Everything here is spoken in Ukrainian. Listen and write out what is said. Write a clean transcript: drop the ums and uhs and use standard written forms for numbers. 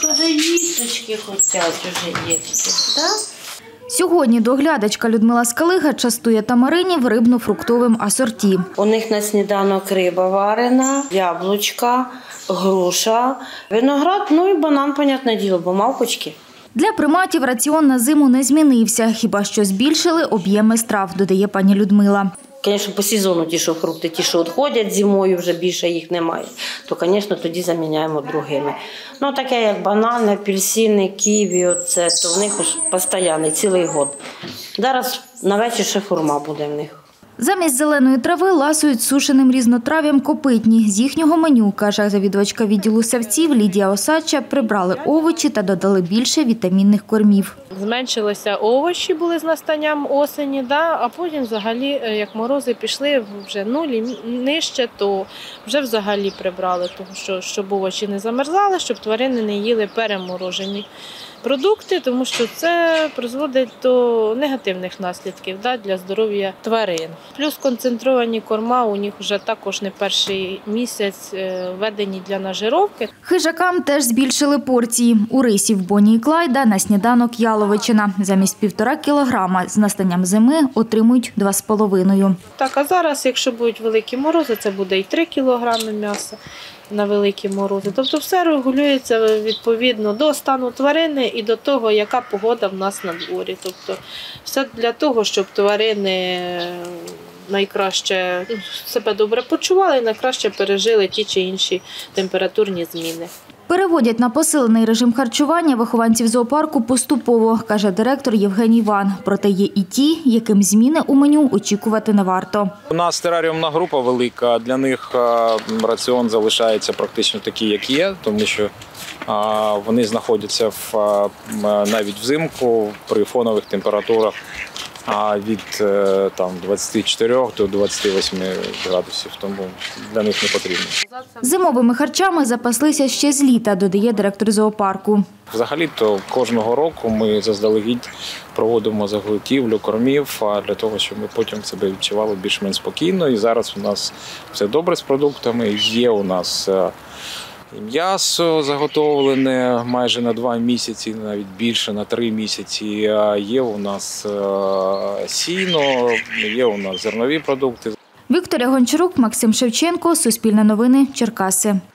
вже їсточки хочуть, вже дітки, так? Сьогодні доглядачка Людмила Скалига частує тамаринів рибно-фруктовим асорті. У них на сніданок риба варена, яблучка, груша, виноград, ну і банан, понятне діло, бо мавпочки. Для приматів раціон на зиму не змінився, хіба що збільшили об'єми страв, додає пані Людмила. Звісно, по сезону ті, що фрукти, ті, що відходять зимою, вже більше їх немає, то, звісно, тоді заміняємо другими. Ну, таке, як банани, апельсини, ківі, то в них постійно, цілий год. Зараз на вечір ще хурма буде в них. Замість зеленої трави ласують сушеним різнотрав'ям копитні. З їхнього меню, каже завідувачка відділу савців Лідія Осадча, прибрали овочі та додали більше вітамінних кормів. Зменшилися овочі були з настанням осені, а потім взагалі, як морози пішли вже нулі, нижче, то вже взагалі прибрали, тому щоб овочі не замерзали, щоб тварини не їли переморожені продукти, тому що це призводить до негативних наслідків для здоров'я тварин. Плюс концентровані корма у них вже також не перший місяць введені для нажировки. Хижакам теж збільшили порції. У рисів Боні і Клайда на сніданок яловичина. Замість 1,5 кілограма з настанням зими отримують 2,5. Так, а зараз, якщо будуть великі морози, це буде і 3 кілограми м'яса на великі морози. Тобто все регулюється відповідно до стану тварини і до того, яка погода в нас на дворі. Тобто все для того, щоб тварини найкраще себе добре почували і найкраще пережили ті чи інші температурні зміни. Переводять на посилений режим харчування вихованців зоопарку поступово, каже директор Євгеній Ван. Проте є і ті, яким зміни у меню очікувати не варто. У нас тераріумна група велика, для них раціон залишається практично такий, як є, тому що вони знаходяться навіть взимку при фонових температурах від 24 до 28 градусів, тому для них не потрібно. Зимовими харчами запаслися ще з літа, додає директор зоопарку. Взагалі-то кожного року ми заздалегідь проводимо заготівлю кормів для того, щоб ми потім себе відчували більш-менш спокійно. І зараз у нас все добре з продуктами, є у нас м'ясо заготовлене майже на 2 місяці, навіть більше на 3 місяці. Є у нас сіно, є у нас зернові продукти. Вікторія Гончарук, Максим Шевченко, Суспільне новини, Черкаси.